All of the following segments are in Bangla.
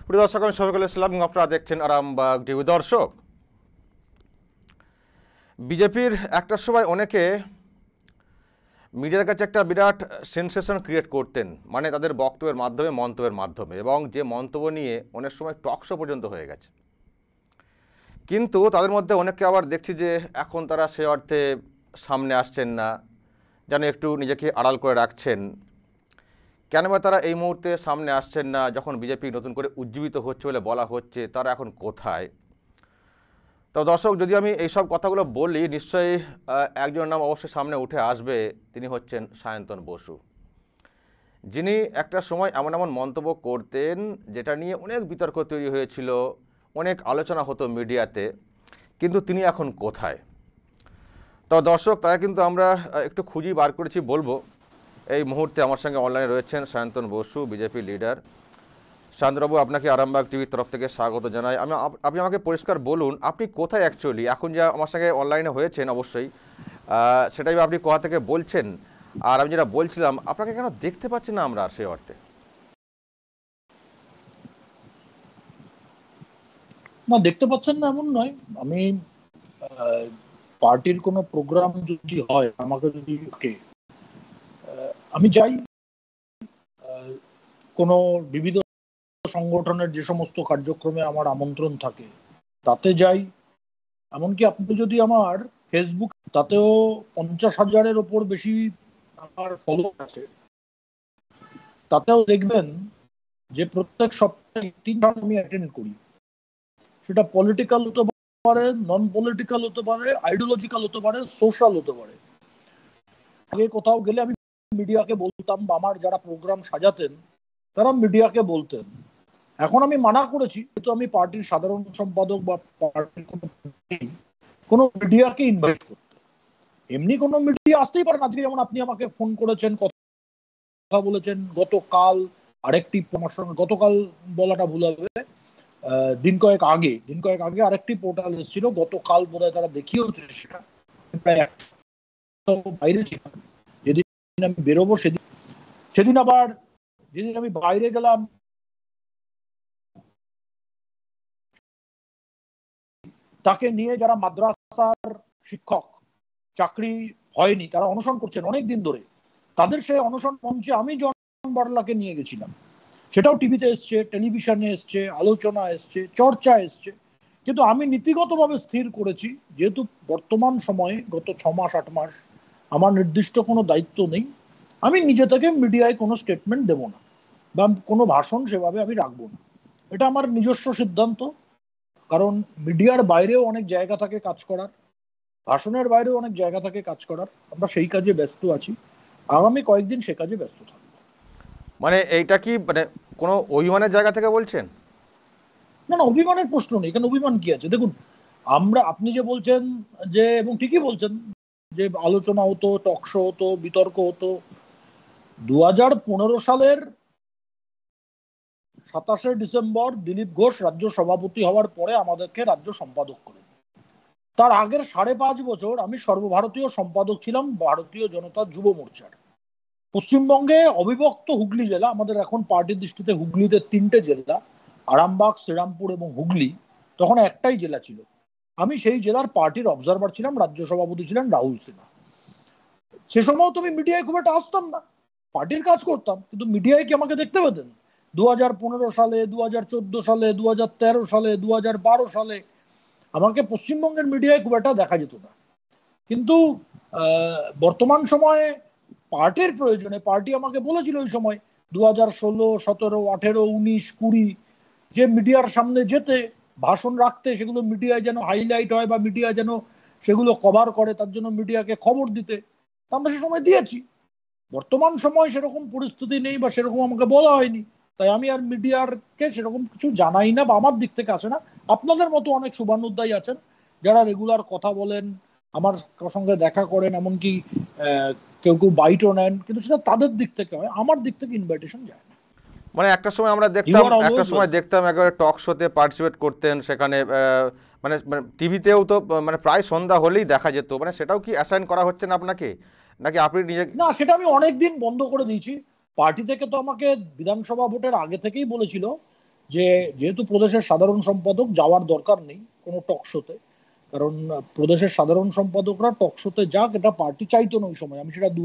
প্রিয় দর্শক, আমি শফিকুল ইসলাম, আপনারা দেখছেন আরামবাগ টিভি। দর্শক, বিজেপির একটা সময় অনেকে মিডিয়ার কাছে একটা বিরাট সেন্সেশন ক্রিয়েট করতেন, মানে তাদের বক্তব্যের মাধ্যমে, মন্তব্যের মাধ্যমে, এবং যে মন্তব্য নিয়ে অনেক সময় টক শো পর্যন্ত হয়ে গেছে। কিন্তু তাদের মধ্যে অনেককে আবার দেখছি যে এখন তারা সে অর্থে সামনে আসছেন না, যেন একটু নিজেকে আড়াল করে রাখছেন। কেন বা তারা এই মুহূর্তে সামনে আসছেন না, যখন বিজেপি নতুন করে উজ্জীবিত হচ্ছে বলে বলা হচ্ছে, তারা এখন কোথায়? তো দর্শক, যদি আমি এইসব কথাগুলো বলি, নিশ্চয়ই একজনের নাম অবশ্যই সামনে উঠে আসবে। তিনি হচ্ছেন সায়ন্তন বসু, যিনি একটা সময় এমন এমন মন্তব্য করতেন যেটা নিয়ে অনেক বিতর্ক তৈরি হয়েছিল, অনেক আলোচনা হতো মিডিয়াতে। কিন্তু তিনি এখন কোথায়? তো দর্শক, তাই কিন্তু আমরা একটু খুঁজি বার করেছি বলবো। এই মুহূর্তে আমার সঙ্গে অনলাইনে রয়েছেন সায়ন্তন বসু, বিজেপি লিডার। শান্তবাবু, আপনাকে আরামবাগ টিভির তরফ থেকে স্বাগত জানাই। আপনি আমাকে পরিষ্কার বলুন, আপনি কোথায় অ্যাকচুয়ালি এখন যা আমার সঙ্গে অনলাইনে হয়েছেন, অবশ্যই সেটাই আপনি কোথা থেকে বলছেন? আর আমি যেটা বলছিলাম, আপনাকে কেন দেখতে পাচ্ছি না আমরা সেই অর্থে? না, দেখতে পাচ্ছেন না এমন নয়। আমি পার্টির কোনো প্রোগ্রাম যদি হয়, আমাকে যদি আমি যাই, কোনো বিবিধ সংগঠনের যে সমস্ত কার্যক্রমে আমার আমন্ত্রণ থাকে তাতে যাই। এমনকি আপনি যদি আমার ফেসবুক, তাতেও 50,000-এর ওপর বেশি আমার ফলো আছে, তাতেও দেখবেন যে প্রত্যেক সপ্তাহে 3বার আমি অ্যাটেন্ড করি। সেটা পলিটিক্যাল হতে পারে, নন পলিটিক্যাল হতে পারে, আইডিওলজিক্যাল হতে পারে, সোশ্যাল হতে পারে। আগে কোথাও গেলে আমি মিডিয়াকে বলতাম, বা আমার যারা প্রোগ্রাম সাজাতেন তারা মিডিয়াকে বলতেন। এখন আমি মানা করেছি, যেহেতু আমি পার্টির সাধারণ সম্পাদক বা পার্টির কোনো মিডিয়াকে ইনভাইট করতে। এমনি কোনো মিডিয়া আসতেই পারেন। আজকে যেমন আপনি আমাকে ফোন করেছেন, কথা বলেছেন। গতকাল আরেকটি, আমার সঙ্গে গতকাল বলাটা ভুল হবে, দিন কয়েক আগে আরেকটি পোর্টাল এসেছিল। গতকাল বোধহয় তারা দেখিয়েছে, সেটা প্রায় বাইরে ছিলাম। যেদিন আমি বেরোবো সেদিন আবার, যেদিন আমি বাইরে গেলাম, তাকে নিয়ে যারা মাদ্রাসার শিক্ষক, চাকরি হয়নি, তারা অনশন করছেন অনেকদিন ধরে, তাদের সেই অনশন মঞ্চে আমি জন বার্লাকে নিয়ে গেছিলাম। সেটাও টিভিতে এসছে, টেলিভিশনে এসছে, আলোচনা এসছে, চর্চা এসছে। কিন্তু আমি নীতিগতভাবে স্থির করেছি, যেহেতু বর্তমান সময়ে গত 6 মাস 8 মাস আমার নির্দিষ্ট কোনো দায়িত্ব নেই, আমি নিজে থেকে মিডিয়ায় কোনো স্টেটমেন্ট দেব না, বা কোনো ভাষণ সেভাবে আমি রাখবো না। এটা আমার নিজস্ব সিদ্ধান্ত। কারণ মিডিয়ার বাইরেও অনেক জায়গা থাকে কাজ করার, ভাষণের বাইরেও অনেক জায়গা থাকে কাজ করার। আমরা সেই কাজে ব্যস্ত আছি, আগামী কয়েকদিন সে কাজে ব্যস্ত থাকবো। মানে এইটা কি মানে কোনো অভিমানের জায়গা থেকে বলছেন? না না, অভিমানের প্রশ্ন নেই। এখানে অভিমান কি আছে? দেখুন, আপনি যে বলছেন যে, এবং ঠিকই বলছেন, যে আলোচনা হতো, টক শো হতো, বিতর্ক হতো। 2015 সালের 27শে ডিসেম্বর দিলীপ ঘোষ রাজ্য সভাপতি হওয়ার পরে আমাদেরকে রাজ্য সম্পাদক করেন। তার আগের 5.5 বছর আমি সর্বভারতীয় সম্পাদক ছিলাম ভারতীয় জনতা যুব মোর্চার। পশ্চিমবঙ্গে অবিভক্ত হুগলি জেলা, আমাদের এখন পার্টির দৃষ্টিতে হুগলিতে 3টে জেলা, আরামবাগ, শ্রীরামপুর এবং হুগলি। তখন একটাই জেলা ছিল। আমি সেই জেলার পার্টির অবজারভার ছিলাম, রাজ্য সভাপতি ছিলেন রাহুল সিনহা। সে সময় তো আমি মিডিয়ায় খুব একটা আসতাম না, পার্টির কাজ করতাম, কিন্তু মিডিয়ায় কি আমাকে দেখতে পেতেন? 2015 সালে, 2014 সালে, 2013 সালে, 2012 সালে আমাকে পশ্চিমবঙ্গের মিডিয়ায় খুব একটা দেখা যেত না। কিন্তু বর্তমান সময়ে পার্টির প্রয়োজনে পার্টি আমাকে বলেছিল ওই সময় 2016, 17, 18, 19, 20 যে মিডিয়ার সামনে যেতে, ভাষণ রাখতে, সেগুলো মিডিয়ায় যেন হাইলাইট হয়, বা মিডিয়া যেন সেগুলো কভার করে, তার জন্য মিডিয়াকে খবর দিতে। আমরা সে সময় দিয়েছি। বর্তমান সময় সেরকম পরিস্থিতি নেই, বা সেরকম আমাকে বলা হয়নি, তাই আমি আর মিডিয়ারকে সেরকম কিছু জানাই না, বা আমার দিক থেকে আসে না। আপনাদের মতো অনেক শুভানুধ্যায়ী আছেন যারা রেগুলার কথা বলেন, আমার সঙ্গে দেখা করেন, এমনকি কেউ কেউ বাইটও নেন, কিন্তু সেটা তাদের দিক থেকে হয়, আমার দিক থেকে ইনভাইটেশন যায় না। মানে একটা সময় দেখতাম একেবারে টক শোতে পার্টিসিপেট করতেন, সেখানে মানে টিভিতেও তো মানে প্রায় সন্ধ্যা হলেই দেখা যেত। মানে সেটাও কি অ্যাসাইন করা হচ্ছে না আপনাকে, নাকি আপনি নিজে? না, সেটা আমি অনেকদিন বন্ধ করে দিয়েছি। পার্টি থেকে তো আমাকে বিধানসভা ভোটের আগে থেকেই বলেছিল যে যেহেতু প্রদেশের সাধারণ সম্পাদক যাওয়ার দরকার নেই কোনো টক শোতে, কারণ প্রদেশের সাধারণ সম্পাদকরা টক শোতে যাক এটা পার্টি চাইতো না ওই সময়। আমি সেটা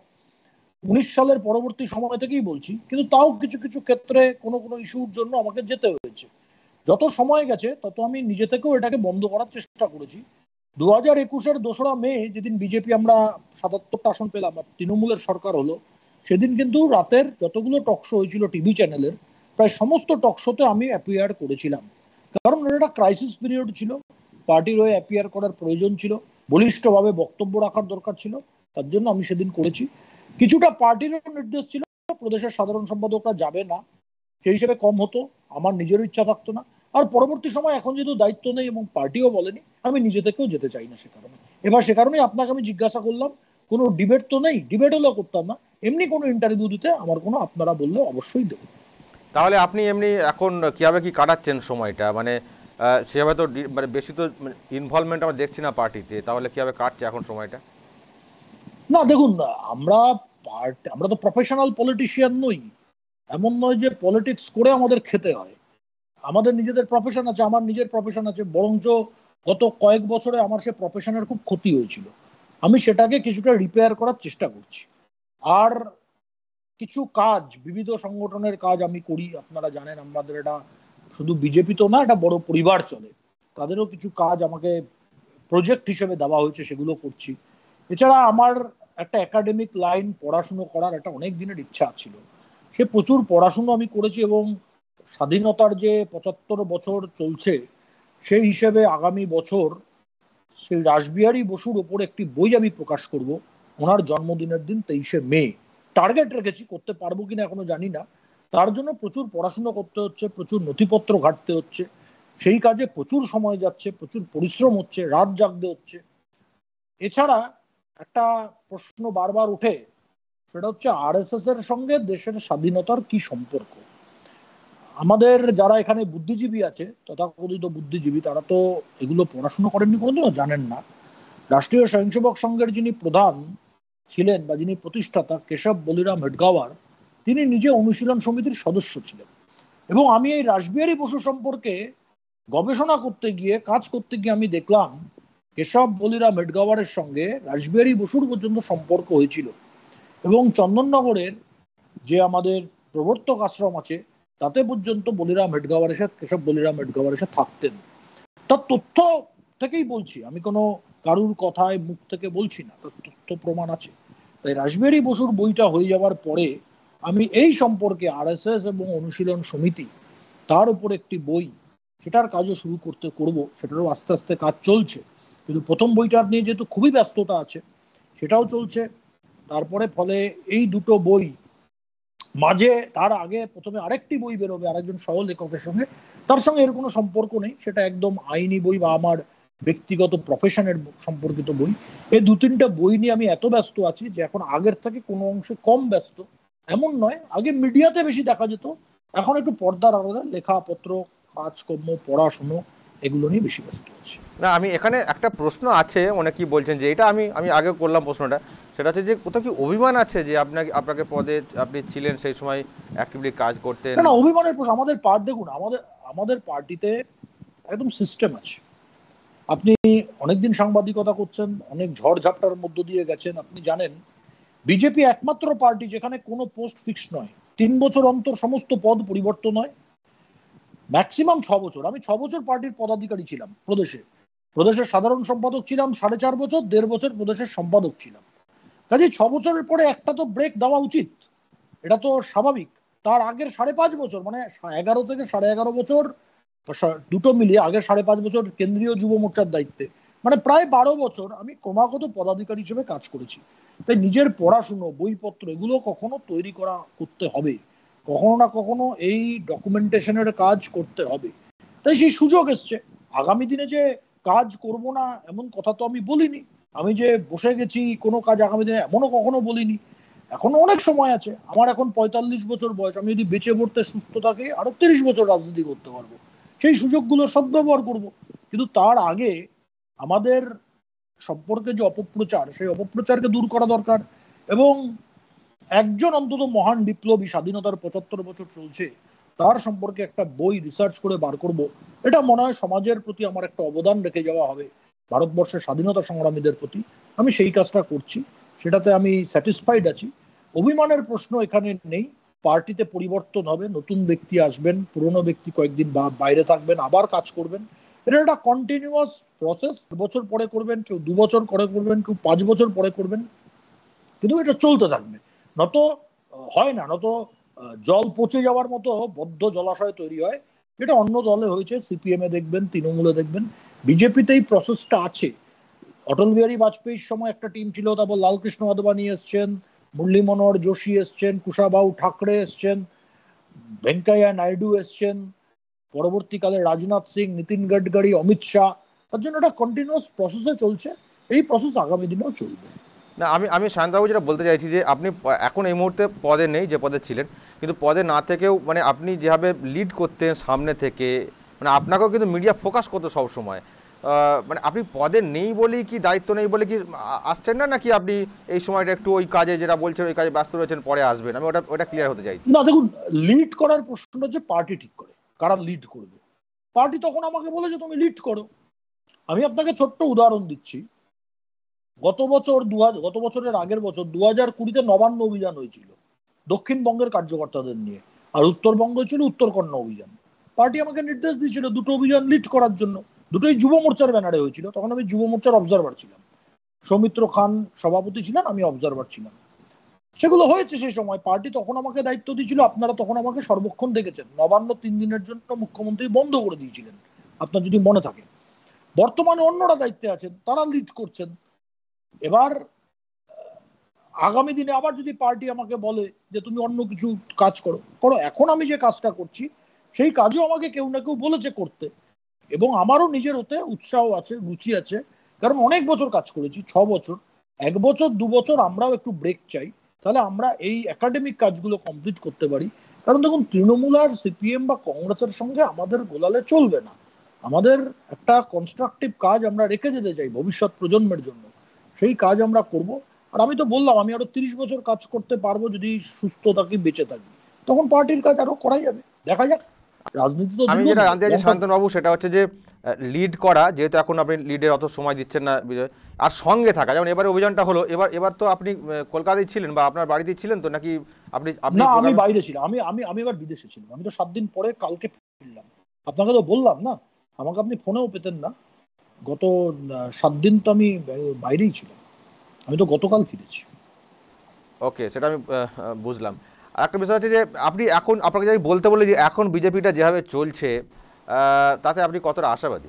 2019 সালের পরবর্তী সময় থেকেই বলছি, কিন্তু তাও কিছু কিছু ক্ষেত্রে কোনো কোনো ইস্যুর জন্য আমাকে যেতে হয়েছে। যত সময় গেছে তত আমি নিজে থেকেও এটাকে বন্ধ করার চেষ্টা করেছি। 2021-এর 2রা মে যেদিন বিজেপি আমরা 77টা আসন পেলাম আর তৃণমূলের সরকার হলো, সেদিন কিন্তু রাতের যতগুলো টক শো হয়েছিল টিভি চ্যানেলের, প্রায় সমস্ত টক শোতে আমি অ্যাপিয়ার করেছিলাম। কারণ এটা ক্রাইসিস পিরিয়ড ছিল, পার্টির হয়ে অ্যাপিয়ার করার প্রয়োজন ছিল, বলিষ্ঠভাবে বক্তব্য রাখার দরকার ছিল, তার জন্য আমি সেদিন করেছি। কিছুটা পার্টিরও নির্দেশ ছিল প্রদেশের সাধারণ সম্পাদকরা যাবে না, সেই হিসেবে কম হতো, আমার নিজেরও ইচ্ছা থাকতো না। আর পরবর্তী সময় এখন যেহেতু দায়িত্ব নেই এবং পার্টিও বলেনি, আমি নিজে থেকেও যেতে চাই না সে কারণে। এবার সে কারণেই আপনাকে আমি জিজ্ঞাসা করলাম, কোনো ডিবেট তো নেই, ডিবেট হলেও করতাম না, এমনি কোনো ইন্টারভিউ দিতে আমার কোনো, আপনারা বললে অবশ্যই দেবো। তাহলে আপনি এমনি এখন কীভাবে কি কাটাচ্ছেন সময়টা, মানে সেভাবে তো মানে বেশি তো ইনভলভমেন্ট আমরা দেখছি না পার্টিতে, তাহলে কীভাবে কাটছে এখন সময়টা? না দেখুন, আমরা আমরা তো প্রফেশনাল পলিটিশিয়ান নই, এমন নয় যে পলিটিক্স করে আমাদের খেতে হয়। আমাদের নিজেদের প্রফেশন আছে, আমার নিজের প্রফেশন আছে, বরঞ্চ গত কয়েক বছরে আমার সে প্রফেশনের খুব ক্ষতি হয়েছিল, আমি সেটাকে কিছুটা রিপেয়ার করার চেষ্টা করছি। আর কিছু কাজ, বিবিধ সংগঠনের কাজ আমি করি, আপনারা জানেন আমাদের এটা শুধু বিজেপি তো না, এটা বড় পরিবার চলে, তাদেরও কিছু কাজ আমাকে প্রজেক্ট হিসেবে দেওয়া হয়েছে, সেগুলো করছি। এছাড়া আমার একটা একাডেমিক লাইন পড়াশুনো করার একটা অনেক দিনের ইচ্ছা ছিল, সে প্রচুর পড়াশুনো আমি করেছি এবং স্বাধীনতার যে 75 বছর চলছে সেই হিসেবে আগামী বছর সেই রাসবিহারী বসুর ওপর একটি বই আমি প্রকাশ করব, ওনার জন্মদিনের দিন 23শে মে। টার্গেট রেখেছি, করতে পারবো কিনা এখনো জানি না, তার জন্য প্রচুর পড়াশোনা করতে হচ্ছে, প্রচুর নথিপত্র ঘাটতে হচ্ছে, সেই কাজে প্রচুর সময় যাচ্ছে, প্রচুর পরিশ্রম হচ্ছে, রাত জাগতে হচ্ছে। এছাড়া একটা প্রশ্ন বারবার ওঠে, সেটা হচ্ছে আরএসএস এর সঙ্গে দেশের স্বাধীনতার কি সম্পর্ক। আমাদের যারা এখানে বুদ্ধিজীবী আছে, তথাকথিত বুদ্ধিজীবী, তারা তো এগুলো পড়াশুনো করেননি, কোনোদিনও জানেন না। রাষ্ট্রীয় স্বয়ংসেবক সংঘের যিনি প্রধান ছিলেন বা যিনি প্রতিষ্ঠাতা, কেশব বলিরাম হেডগাওয়ার, তিনি নিজে অনুশীলন সমিতির সদস্য ছিলেন। এবং আমি এই রাসবিহারী বসু সম্পর্কে গবেষণা করতে গিয়ে, কাজ করতে গিয়ে আমি দেখলাম কেশব বলিরাম হেডগাওয়ারের সঙ্গে রাসবিহারী বসুর পর্যন্ত সম্পর্ক হয়েছিল। এবং চন্দননগরের যে আমাদের প্রবর্তক আশ্রম আছে, তাতে পর্যন্ত বলিরাম হেডগাওয়ার এসে, কেশব বলিরাম হেডগাওয়ার এসে থাকতেন। তার তথ্য থেকেই বলছি, আমি কোনো কারুর কথায় মুখ থেকে বলছি না, তার তথ্য প্রমাণ আছে। তাই রাসবিহারী বসুর বইটা হয়ে যাওয়ার পরে আমি এই সম্পর্কে আরএসএস এবং অনুশীলন সমিতি, তার উপর একটি বই, সেটার কাজও শুরু করব, সেটারও আস্তে আস্তে কাজ চলছে। কিন্তু প্রথম বইটার নিয়ে যেহেতু খুবই ব্যস্ততা আছে, সেটাও চলছে। তারপরে ফলে এই দুটো বই মাঝে, তার আগে প্রথমে আরেকটি বই বেরোবে আরেকজন সহ লেখকের সঙ্গে, তার সঙ্গে এর কোনো সম্পর্ক নেই, সেটা একদম আইনি বই বা আমার ব্যক্তিগত প্রফেশনের সম্পর্কিত বই। এই 2-3টা বই নিয়ে আমি এত ব্যস্ত আছি যে এখন আগের থেকে কোনো অংশে কম ব্যস্ত এমন নয়। আগে মিডিয়াতে বেশি দেখা যেত, এখন একটু পর্দার আলাদা লেখাপত্র, কাজকর্ম, পড়াশুনো, এগুলো নিয়ে বেশি ব্যস্ত আছি। না, আমি এখানে একটা প্রশ্ন আছে, অনেকেই বলছেন যে এটা আমি আমি আগে করলাম প্রশ্নটা, সেটা হচ্ছে যে কোথাও কি অভিমান আছে যে আপনাকে পদে আপনি ছিলেন সেই সময় অ্যাক্টিভলি কাজ করতেন? না না, অভিমানের প্রশ্ন, আমাদের দেখুন, আমাদের আমাদের পার্টিতে একদম সিস্টেম আছে। আপনি অনেকদিন সাংবাদিকতা করছেন, অনেক ঝড়ঝাপটার মধ্য দিয়ে গেছেন, আপনি জানেন বিজেপি একমাত্র পার্টি যেখানে কোনো পোস্ট ফিক্সড নয়, 3 বছর অন্তর সমস্ত পদ পরিবর্তন হয়, ম্যাক্সিমাম 6 বছর। আমি 6 বছর পার্টির পদাধিকারী ছিলাম প্রদেশে, প্রদেশের সাধারণ সম্পাদক ছিলাম 4.5 বছর, 1.5 বছর প্রদেশের সম্পাদক ছিলাম। কাজে 6 বছরের পরে একটা তো ব্রেক দেওয়া উচিত, এটা তো স্বাভাবিক। তার আগের 5.5 বছর, মানে 11 থেকে 11.5 বছর, দুটো মিলিয়ে আগের 5.5 বছর কেন্দ্রীয় যুব মোর্চার দায়িত্বে, মানে প্রায় 12 বছর আমি ক্রমাগত পদাধিকারী হিসেবে কাজ করেছি। তাই নিজের পড়াশুনো, বইপত্র, এগুলো কখনো তৈরি করতে হবে, কখনো না কখনো এই ডকুমেন্টেশনের কাজ করতে হবে। তাই সেই সুযোগ এসছে। আগামী দিনে যে কাজ করব না এমন কথা তো আমি বলিনি, আমি যে বসে গেছি কোনো কাজ আগামী দিনে এমনও কখনো বলিনি। এখনো অনেক সময় আছে, আমার এখন 45 বছর বয়স, আমি যদি বেঁচে পড়তে সুস্থ থাকি আরো 30 বছর রাজনীতি করতে পারবো, সেই সুযোগগুলো সদ্ব্যবহার করব। কিন্তু তার আগে আমাদের সম্পর্কে যে অপপ্রচার, সেই অপপ্রচারকে দূর করা দরকার। এবং একজন অন্তত মহান বিপ্লবী, স্বাধীনতার 75 বছর চলছে, তার সম্পর্কে একটা বই রিসার্চ করে বার করব, এটা মনে হয় সমাজের প্রতি আমার একটা অবদান রেখে যাওয়া হবে, ভারতবর্ষের স্বাধীনতা সংগ্রামীদের প্রতি। আমি সেই কাজটা করছি, সেটাতে আমি স্যাটিসফাইড আছি। অভিমানের প্রশ্ন এখানে নেই। পার্টিতে পরিবর্তন হবে, নতুন ব্যক্তি আসবেন, পুরনো ব্যক্তি কয়েকদিন বাইরে থাকবেন, আবার কাজ করবেন। এটা একটা কন্টিনিউয়াস প্রসেস। বছর পরে করবেন, কেউ 2 বছর পরে করবেন, কেউ 5 বছর পরে করবেন, কিন্তু এটা চলতে থাকবে। নত হয় না, নত জল পচে যাওয়ার মতো বদ্ধ জলাশয় তৈরি হয়, যেটা অন্য দলে হয়েছে। সিপিএম এ দেখবেন, তৃণমূলে দেখবেন, বিজেপিতে এই প্রসেসটা আছে। অটল বিহারী বাজপেয়ীর সময় একটা টিম ছিল, তারপর লালকৃষ্ণ আদবানি এসছেন, মুরলী মনোহর যোশী এসছেন, কুশাবাউ ঠাকরে এসছেন, ভেঙ্কাইয়া নাইডু এসছেন, পরবর্তীকালে রাজনাথ সিং, নীতিন গডকরি, অমিত শাহ। তার জন্য একটা কন্টিনিউয়াস প্রসেসে চলছে, এই প্রসেস আগামী দিনেও চলবে। না, আমি শান্তবাবু যেটা বলতে চাইছি যে আপনি এখন এই মুহূর্তে পদে নেই, যে পদে ছিলেন, কিন্তু পদে না থেকেও মানে আপনি যেভাবে লিড করতেন সামনে থেকে, মানে আপনাকেও কিন্তু মিডিয়া ফোকাস করতো সবসময়। মানে আপনি পদে নেই বলেই কি, দায়িত্ব নেই বলে কি আসছেন না, নাকি আপনি এই সময়টা একটু ওই কাজে যেটা বলছেন ওই কাজে ব্যস্ত রয়েছেন, পরে আসবেন? আমি ওটা ক্লিয়ার হতে চাইছি। না দেখুন, লিড করার প্রশ্নটা যে পার্টি ঠিক করে কারা লিড করবে। পার্টি তখন আমাকে বলে যে তুমি লিড করো। আমি আপনাকে ছোট্ট উদাহরণ দিচ্ছি। গত বছরের আগের বছর 2020-তে নবান্ন অভিযান হয়েছিল দক্ষিণবঙ্গের কার্যকর্তাদের নিয়ে, আর উত্তরবঙ্গ ছিল উত্তরকন্যা অভিযান। পার্টি আমাকে নির্দেশ দিয়েছিল দুটো অভিযান লিড করার জন্য। দুটোই যুব মোর্চার ব্যানারে হয়েছিল, তখন আমি যুব মোর্চার অবজারভার ছিলাম। সৌমিত্র খান সভাপতি ছিলেন, আমি অবজারভার ছিলাম। সেগুলো হয়েছে সেই সময়। পার্টি তখন আমাকে দায়িত্ব দিয়েছিল, আপনারা তখন আমাকে সর্বক্ষণ দেখেছেন। নবান্ন 3 দিনের জন্য মুখ্যমন্ত্রী বন্ধ করে দিয়েছিলেন, আপনার যদি মনে থাকে। বর্তমানে অন্যরা দায়িত্বে আছেন, তারা লিড করছেন। এবার আগামী দিনে আবার যদি পার্টি আমাকে বলে যে তুমি অন্য কিছু কাজ করো করো, এখন আমি যে কাজটা করছি সেই কাজও আমাকে কেউ না কেউ বলেছে করতে, এবং আমারও নিজের ওতে উৎসাহ আছে, রুচি আছে। কারণ অনেক বছর কাজ করেছি, 6 বছর। 1 বছর 2 বছর আমরাও একটু ব্রেক চাই, তাহলে আমরা এই একাডেমিক কাজগুলো কমপ্লিট করতে পারি। কারণ দেখুন, তৃণমূল আর সিপিএম বা কংগ্রেসের সঙ্গে আমাদের গোলালে চলবে না। আমাদের একটা কনস্ট্রাকটিভ কাজ আমরা রেখে যেতে চাই ভবিষ্যৎ প্রজন্মের জন্য, সেই কাজ আমরা করব। আর আমি তো বললাম, আমি আরো 30 বছর কাজ করতে পারবো যদি সুস্থ থাকি, বেঁচে থাকি। তখন পার্টির কাজ আরো করাই যাবে, দেখা যাক। রাজনীতি তো আমি যেটা দীর্ঘদিনের, জানতে চাইছি লঙ্কা। শান্তনুবাবু, সেটা হচ্ছে যে লিড করা, যেহেতু এখন আপনি লিডের অত সময় দিচ্ছেন না বিজয়, আর সঙ্গে থাকা, যেমন এবারে অভিযানটা হলো, এবার তো আপনি কলকাতায় ছিলেন বা আপনার বাড়িতেই ছিলেন তো, নাকি আপনি আপনি না, আমি প্রোগ্রামে? বাইরে ছিলাম। আমি আমি আমি এবার বিদেশে ছিলাম। আমি তো 7 দিন পরে কালকে ফিরলাম। আপনাকে তো বললাম না, আমাকে আপনি ফোনেও পেতেন না। গত 7 দিন তো আমি বাইরেই ছিলাম। আমি তো গতকাল ফিরেছি। ওকে, সেটা আমি বুঝলাম। আর একটা বিষয় হচ্ছে যে আপনি এখন, আপনাকে যদি বলতে বলি যে এখন বিজেপিটা যেভাবে চলছে, তাতে আপনি কতটা আশাবাদী?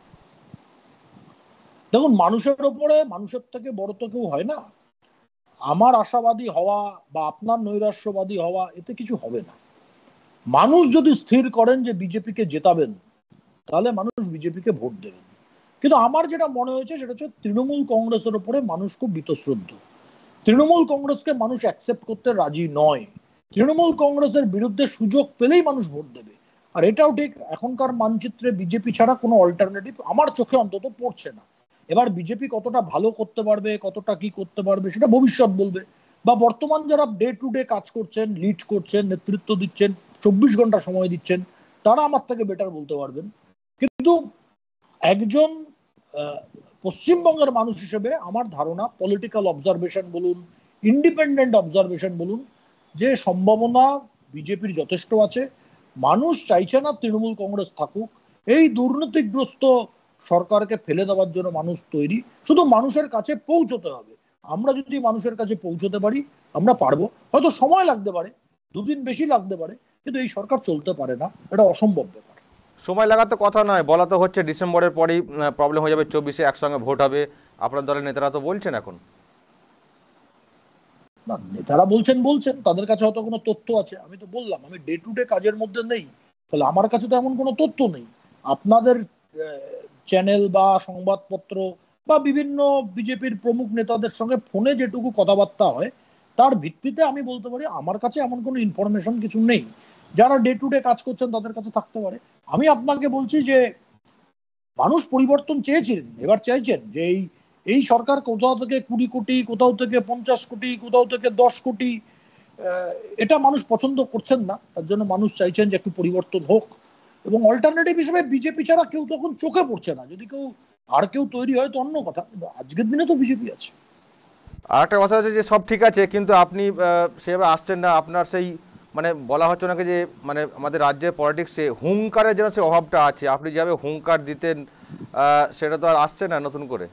দেখুন, মানুষের ওপরে মানুষের থেকে বড় তো কেউ হয় না। আমার আশাবাদী হওয়া বা আপনার নৈরাশ্যবাদী হওয়া, এতে কিছু হবে না। মানুষ যদি স্থির করেন যে বিজেপিকে জেতাবেন, তাহলে মানুষ বিজেপিকে ভোট দেবেন। কিন্তু আমার যেটা মনে হয়েছে সেটা হচ্ছে তৃণমূল কংগ্রেসের উপরে মানুষ খুব বীতশ্রদ্ধ। তৃণমূল কংগ্রেসকে মানুষ অ্যাকসেপ্ট করতে রাজি নয়। তৃণমূল কংগ্রেসের বিরুদ্ধে সুযোগ পেলেই মানুষ ভোট দেবে। আর এটাও ঠিক, এখনকার মানচিত্রে বিজেপি ছাড়া কোনো অল্টারনেটিভ আমার চোখে অন্তত পড়ছে না। এবার বিজেপি কতটা ভালো করতে পারবে, কতটা কি করতে পারবে, সেটা ভবিষ্যৎ বলবে। বা বর্তমান যারা ডে টু ডে কাজ করছেন, লিড করছেন, নেতৃত্ব দিচ্ছেন, 24 ঘন্টা সময় দিচ্ছেন, তারা আমার থেকে বেটার বলতে পারবেন। কিন্তু একজন পশ্চিমবঙ্গের মানুষ হিসেবে আমার ধারণা, পলিটিক্যাল অবজারভেশন বলুন, ইন্ডিপেন্ডেন্ট অবজারভেশন বলুন, যে সম্ভাবনা বিজেপির যথেষ্ট আছে। মানুষ চাইছে না তৃণমূল কংগ্রেস থাকুক। এই দুর্নীতিগ্রস্ত সরকারকে ফেলে দেওয়ার জন্য মানুষ তৈরি। শুধু মানুষের কাছে পৌঁছতে হবে। আমরা যদি মানুষের কাছে পৌঁছতে পারি, আমরা পারবো। হয়তো সময় লাগতে পারে, 2 দিন বেশি লাগতে পারে, কিন্তু এই সরকার চলতে পারে না, এটা অসম্ভব ব্যাপার। সময় লাগার তো কথা নয়, বলা তো হচ্ছে ডিসেম্বরের পরেই প্রবলেম হয়ে যাবে, 24-এ একসঙ্গে ভোট হবে। আপনার দলের নেতারা তো বলছেন এখন। না, নেতারা বলছেন বলছেন, তাদের কাছে হয়তো কোনো তথ্য আছে। আমি তো বললাম, আমি ডে টু ডে কাজের মধ্যে নেই, তাহলে আমার কাছে তো এমন কোনো তথ্য নেই। আপনাদের চ্যানেল বা সংবাদপত্র বা বিভিন্ন বিজেপির প্রমুখ নেতাদের সঙ্গে ফোনে যেটুকু কথাবার্তা হয়, তার ভিত্তিতে আমি বলতে পারি আমার কাছে এমন কোনো ইনফরমেশন কিছু নেই। যারা ডে টু ডে কাজ করছেন তাদের কাছে থাকতে পারে। আমি আপনাকে বলছি যে মানুষ পরিবর্তন চেয়েছিলেন, এবার চাইছেন যে এই সরকার কোথাও থেকে 20 কোটি, কোথাও থেকে 50 কোটি, কোথাও থেকে 10 কোটি, এটা মানুষ পছন্দ করছেন না, তার জন্য মানুষ চাইছেন যে একটু পরিবর্তন হোক, এবং অল্টারনেটিভ হিসেবে বিজেপি ছাড়া কেউ তখন চোখে পড়ছে না। যদি কেউ তৈরি হয় তো অন্য কথা, কিন্তু আজকের দিনে তো বিজেপি আছে। আর একটা কথা হচ্ছে যে সব ঠিক আছে, কিন্তু আপনি সেভাবে আসছেন না। আপনার সেই মানে বলা হচ্ছে নাকি যে মানে আমাদের রাজ্যের পলিটিক্সে হুঙ্কারের যেন সেই অভাবটা আছে, আপনি যেভাবে হুঙ্কার দিতেন সেটা তো আর আসছে না নতুন করে।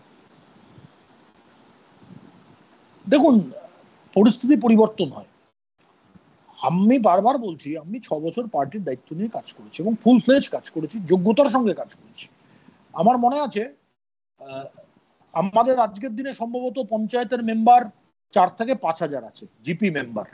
দেখুন, পরিস্থিতি পরিবর্তন হয়। আমি বারবার বলছি, আমি 6 বছর পার্টির দায়িত্ব নিয়ে কাজ করেছি এবং ফুল ফ্লেজ কাজ করেছি, যোগ্যতার সঙ্গে কাজ করেছি। আমার মনে আছে আমাদের আজকের দিনে সম্ভবত পঞ্চায়েতের মেম্বার 4 থেকে 5,000 আছে, জিপি মেম্বার।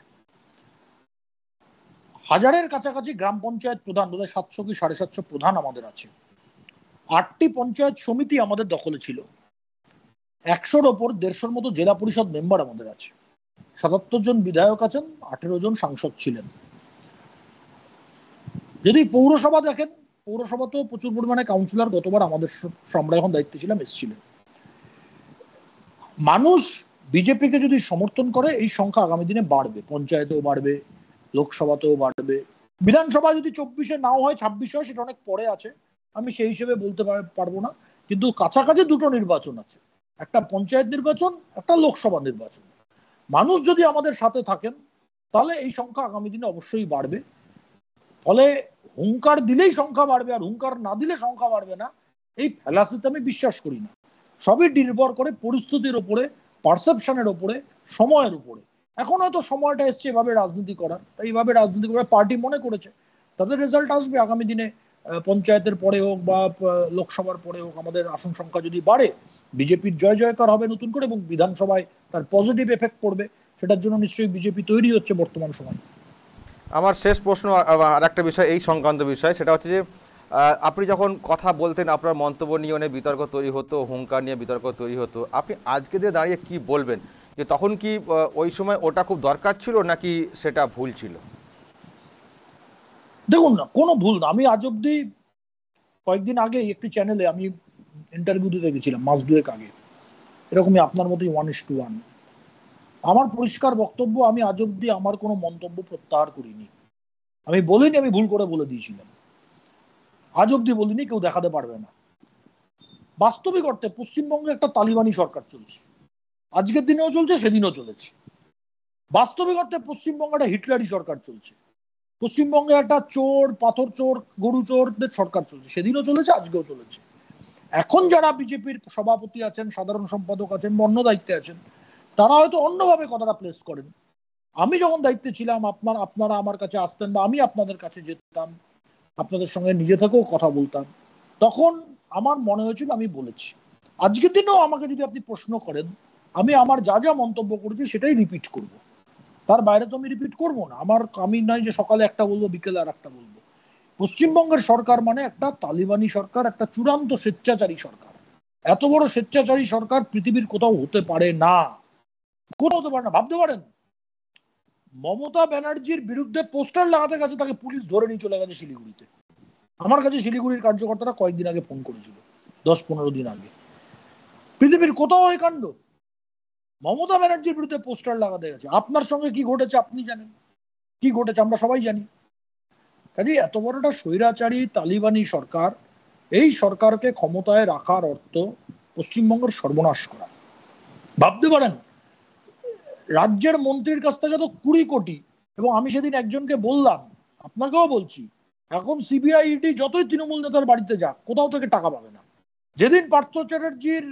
হাজারের কাছাকাছি গ্রাম পঞ্চায়েত প্রধান, বোধহয় 700 কি 750 প্রধান আমাদের আছে। 8টি পঞ্চায়েত সমিতি আমাদের দখলে ছিল। 100-র ওপর 150-র মতো জেলা পরিষদ মেম্বার আমাদের আছে। 77 জন বিধায়ক আছেন, 18 জন সাংসদ ছিলেন। যদি পৌরসভা দেখেন, পৌরসভাতেও প্রচুর পরিমাণে কাউন্সিলর গতবার আমাদের আমরা যখন দায়িত্বে ছিলাম এসেছিলেন। মানুষ বিজেপিকে যদি সমর্থন করে এই সংখ্যা আগামী দিনে বাড়বে, পঞ্চায়েতেও বাড়বে, লোকসভাতেও বাড়বে। বিধানসভা যদি 24-এ নাও হয়, 26 হয়, সেটা অনেক পরে আছে, আমি সেই হিসেবে বলতে পারবো না। কিন্তু কাছাকাছি দুটো নির্বাচন আছে, একটা পঞ্চায়েত নির্বাচন, একটা লোকসভা নির্বাচন। মানুষ যদি আমাদের সাথে থাকেন তাহলে এই সংখ্যা আগামী দিনে অবশ্যই বাড়বে। ফলে হুঙ্কার দিলেই সংখ্যা বাড়বে আর হুঙ্কার না দিলে সংখ্যা বাড়বে না, এই ফ্যালাসিতে আমি বিশ্বাস করি না। সবই নির্ভর করে পরিস্থিতির উপরে, পারসেপশনের উপরে, সময়ের উপরে। এখন হয়তো সময়টা এসছে এভাবে রাজনীতি করার, তাই এইভাবে রাজনীতি করে পার্টি মনে করেছে, তাদের রেজাল্ট আসবে আগামী দিনে। পঞ্চায়েতের পরে হোক বা লোকসভার পরে হোক, আমাদের আসন সংখ্যা যদি বাড়ে, বিজেপির জয় জয়কার হবে নতুন করে, এবং বিধানসভায় তার পজিটিভ এফেক্ট পড়বে। সেটার জন্য নিশ্চয়ই বিজেপি তৈরি হচ্ছে বর্তমান সময়। আমার শেষ প্রশ্ন আর একটা বিষয় এই সংক্রান্ত বিষয়, সেটা হচ্ছে যে আপনি যখন কথা বলতেন আপনার মন্তব্য নিয়ে অনেক বিতর্ক তৈরি হতো, হুঙ্কার নিয়ে বিতর্ক তৈরি হতো, আপনি আজকে দিয়ে দাঁড়িয়ে কি বলবেন যে তখন কি ওই সময় ওটা খুব দরকার ছিল নাকি সেটা ভুল ছিল? দেখুন না, কোনো ভুল না। আমি আজ অব্দি, কয়েকদিন আগে একটি চ্যানেলে আমি ইন্টারভিউ দিতে গেছিলাম, মাস দুয়েক আগে, এরকমই আপনার মতোই 1:1। আমার পরিষ্কার বক্তব্য, আমি আজ অব্দি আমার কোনো মন্তব্য প্রত্যাহার করিনি। আমি বলিনি আমি ভুল করে বলে দিয়েছিলাম, আজ অব্দি বলিনি, কেউ দেখাতে পারবে না। বাস্তবিক অর্থে পশ্চিমবঙ্গে একটা তালিবানি সরকার চলছে, আজকের দিনেও চলছে, সেদিনও চলেছে। বাস্তবিক অর্থে পশ্চিমবঙ্গে একটা হিটলারি সরকার চলছে, পশ্চিমবঙ্গে একটা চোর, পাথর চোর, গরু চোরদের সরকার চলছে, সেদিনও চলেছে, আজকেও চলেছে। এখন যারা বিজেপির সভাপতি আছেন, সাধারণ সম্পাদক আছেন, অন্য দায়িত্বে আছেন, তারা হয়তো অন্যভাবে কথাটা প্লেস করেন। আমি যখন দায়িত্বে ছিলাম, আপনারা আমার কাছে আসতেন বা আমি আপনাদের কাছে যেতাম, আপনাদের সঙ্গে নিজে থেকেও কথা বলতাম, তখন আমার মনে হয়েছিল আমি বলেছি। আজকের দিনেও আমাকে যদি আপনি প্রশ্ন করেন, আমি আমার যা যা মন্তব্য করেছি সেটাই রিপিট করব, তার বাইরে তো আমি রিপিট করবো না। আমি নয় যে সকালে একটা বলবো বিকেলে আর একটা বলবো। পশ্চিমবঙ্গের সরকার মানে একটা তালিবানি সরকার, একটা চূড়ান্ত স্বেচ্ছাচারী সরকার। এত বড় স্বেচ্ছাচারী সরকার পৃথিবীর কোথাও হতে পারে না, কোথাও হতে পারে না। ভাবতে পারেন, মমতা ব্যানার্জির বিরুদ্ধে পোস্টার লাগাতে গেছে, তাকে পুলিশ ধরে নিয়ে চলে গেছে শিলিগুড়িতে। আমার কাছে শিলিগুড়ির কার্যকর্তারা কয়েকদিন আগে ফোন করেছিল, 10-15 দিন আগে। পৃথিবীর কোথাও এই কাণ্ড? মমতা ব্যানার্জির বিরুদ্ধে পোস্টার লাগাতে গেছে। আপনার সঙ্গে কি ঘটেছে আপনি জানেন, কি ঘটেছে আমরা সবাই জানি। কাজে এত বড় একটা স্বৈরাচারী তালিবানি সরকার, এই সরকারকে ক্ষমতায় রাখার অর্থ পশ্চিমবঙ্গের সর্বনাশ করা। ভাবতে পারেন, রাজ্যের মন্ত্রীর কাছ থেকে তো 20 কোটি, এবং আমি সেদিন একজনকে বললাম, আপনাকেও বলছি, এখন সিবিআই ইডি যতই তৃণমূল নেতার বাড়িতে যাক, কোথাও থেকে টাকা পাবে না। যেদিন পার্থ চ্যাটার্জির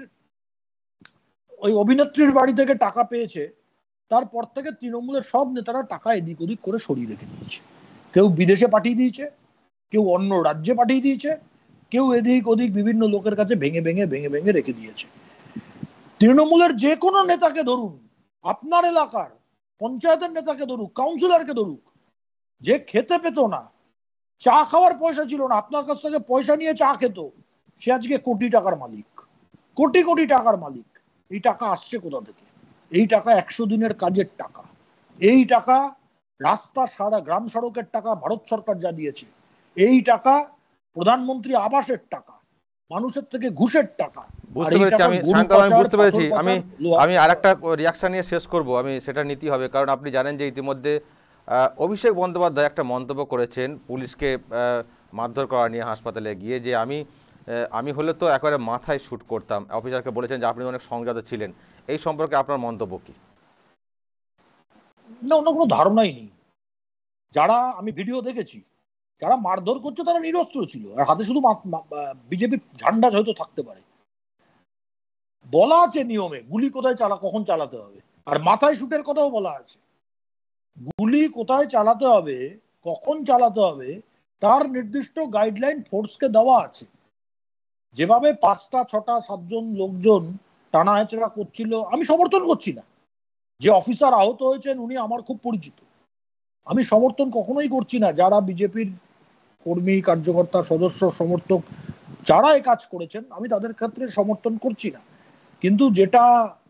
ওই অভিনেত্রীর বাড়ি থেকে টাকা পেয়েছে, তারপর থেকে তৃণমূলের সব নেতারা টাকা এদিক ওদিক করে সরিয়ে রেখে দিয়েছে। কেউ বিদেশে পাঠিয়ে দিয়েছে, কেউ অন্য রাজ্যে পাঠিয়ে দিয়েছে, কেউ এদিক ওদিক বিভিন্ন লোকের কাছে ভেঙে ভেঙে ভেঙে ভেঙে রেখে দিয়েছে। তৃণমূলের যে কোনো নেতাকে ধরুন, আপনার এলাকার পঞ্চায়েতের নেতাকে ধরুক, কাউন্সিলরকে ধরুক, যে খেতে পেত না, চা খাওয়ার পয়সা ছিল না, আপনার কাছ থেকে পয়সা নিয়ে চা খেত, সে আজকে কোটি টাকার মালিক, কোটি কোটি টাকার মালিক। এই টাকা আসছে কোথা থেকে? এই টাকা 100 দিনের কাজের টাকা, এই টাকা রাস্তা, সারা গ্রাম সড়কের টাকা ভারত সরকার যা দিয়েছে, এই টাকা প্রধানমন্ত্রী আবাসের টাকা, মানুষের থেকে ঘুষের টাকা। বুঝতে পেরেছি আমি সায়ন্তন, আমি বুঝতে পেরেছি। আমি আরেকটা রিয়াকশন নিয়ে শেষ করব, আমি সেটা নিতে হবে, কারণ আপনি জানেন যে ইতিমধ্যে অভিষেক বন্দ্যোপাধ্যায় একটা মন্তব্য করেছেন পুলিশকে মারধর করা নিয়ে হাসপাতালে গিয়ে, যে আমি হলে তো একেবারে মাথায় শ্যুট করতাম। অফিসারকে বলেছেন যে আপনি অনেক সংযত ছিলেন। এই সম্পর্কে আপনার মন্তব্য কি? না, অন্য কোনো ধারণাই নেই। যারা, আমি ভিডিও দেখেছি, যারা মারধর করছে তারা নিরস্ত্র ছিল, আর হাতে শুধু বিজেপি ঝান্ডা হয়তো থাকতে পারে। বলা আছে নিয়মে গুলি কোথায় কখন চালাতে হবে, আর মাথায় শুটের কথাও বলা আছে। গুলি কোথায় চালাতে হবে, কখন চালাতে হবে, তার নির্দিষ্ট গাইডলাইন ফোর্সকে দেওয়া আছে। যেভাবে 5টা 6টা 7জন লোকজন টানা হেঁচড়া করছিল, আমি সমর্থন করছি না। যে অফিসার আহত হয়েছেন উনি আমার খুব পরিচিত, আমি সমর্থন কখনোই করছি না। যারা বিজেপির কর্মী, কার্যকর্তা, সদস্য, সমর্থক যারা এই কাজ করেছেন, আমি তাদের ক্ষেত্রে সমর্থন করছি না। কিন্তু যেটা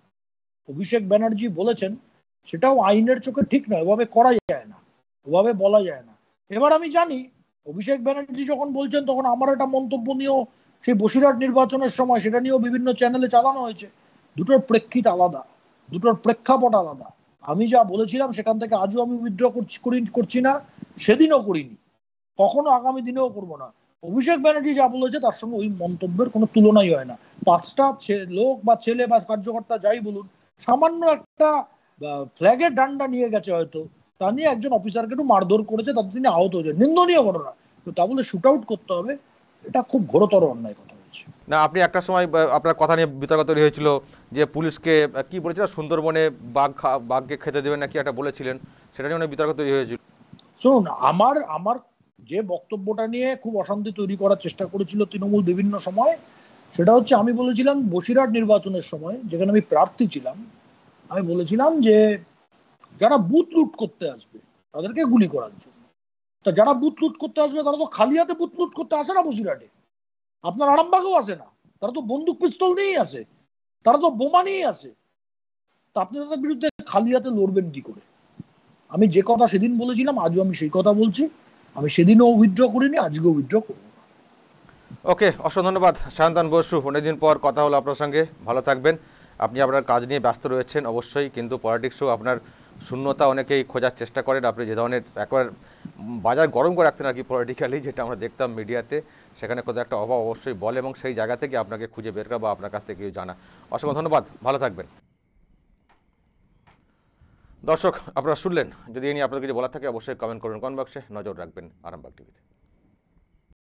অভিষেক ব্যানার্জি বলেছেন সেটাও আইনের চোখে ঠিক নয়, ওভাবে করা যায় না, ওভাবে বলা যায় না। এবার আমি জানি অভিষেক ব্যানার্জি যখন বলছেন, তখন আমার একটা মন্তব্য নিয়েও সেই বসিরহাট নির্বাচনের সময় সেটা নিয়েও বিভিন্ন চ্যানেলে চালানো হয়েছে। দুটোর প্রেক্ষিত আলাদা, দুটোর প্রেক্ষাপট আলাদা। আমি যা বলেছিলাম সেখান থেকে আজও আমি উইথড্র করছি না, সেদিনও করিনি, কখনো আগামী দিনেও করব না। অভিষেক ব্যানার্জি যা বলেছে তার সঙ্গে ওই মন্তব্যের কোনো তুলনাই হয় না। 5টা লোক বা ছেলে বা কার্যকর্তা যাই বলুন, সামান্য একটা ফ্ল্যাগের ডান্ডা নিয়ে গেছে হয়তো, তা নিয়ে একজন অফিসারকে একটু মারধর করেছে, তাতে তিনি আহত হয়েছে, নিন্দনীয় ঘটনা। তো তা বলে শুট আউট করতে হবে, এটা খুব ঘোরতর অন্যায় কথা হয়েছে। না, আপনি একটা সময় আপনার কথা নিয়ে বিতর্ক তৈরি হয়েছিল যে পুলিশকে কি বলেছিলেন, সুন্দরবনে বাঘকে খেতে দেবেন নাকি একটা বলেছিলেন, সেটা নিয়ে অনেক বিতর্ক তৈরি হয়েছিল। শুনুন, আমার আমার যে বক্তব্যটা নিয়ে খুব অশান্তি তৈরি করার চেষ্টা করেছিল তৃণমূল বিভিন্ন সময়, সেটা হচ্ছে আমি বলেছিলাম বসিরহাট নির্বাচনের সময়, যেখানে আমি প্রার্থী ছিলাম, আমি বলেছিলাম যে যারা বুথ লুট করতে আসবে তাদেরকে গুলি করার জন্য। তা যারা বুথ লুট করতে আসবে তারা তো খালি হাতে বুথ লুট করতে আসে না বসিরহাটে, আপনার আরামবাগেও আসে না। তারা তো বন্দুক পিস্তল নিয়েই আসে, তারা তো বোমা নিয়েই আসে। তা আপনি তাদের বিরুদ্ধে খালি হাতে লড়বেন কি করে? আমি যে কথা সেদিন বলেছিলাম আজও আমি সেই কথা বলছি। আমি সেদিনও উইথড্র করিনি, আজকেও উইথড্র করব। ওকে, অসংখ্য ধন্যবাদ সায়ন্তন বসু। অনেকদিন পর কথা হলো আপনার সঙ্গে, ভালো থাকবেন। আপনি আপনার কাজ নিয়ে ব্যস্ত রয়েছেন অবশ্যই, কিন্তু পলিটিক্সও আপনার শূন্যতা অনেকেই খোঁজার চেষ্টা করেন। আপনি যে ধরনের একবার বাজার গরম করে রাখতেন আর কি পলিটিক্যালি, যেটা আমরা দেখতাম মিডিয়াতে, সেখানে কোথাও একটা অভাব অবশ্যই বলে, এবং সেই জায়গা থেকে আপনাকে খুঁজে বের করা বা আপনার কাছ থেকে জানা। অসংখ্য ধন্যবাদ, ভালো থাকবেন। দর্শক, আপনারা শুনলেন। যদি এ নিয়ে আপনাদের কিছু বলার থাকে অবশ্যই কমেন্ট করবেন কমেন্ট বক্সে, নজর রাখবেন আরামবাগ টিভিতে।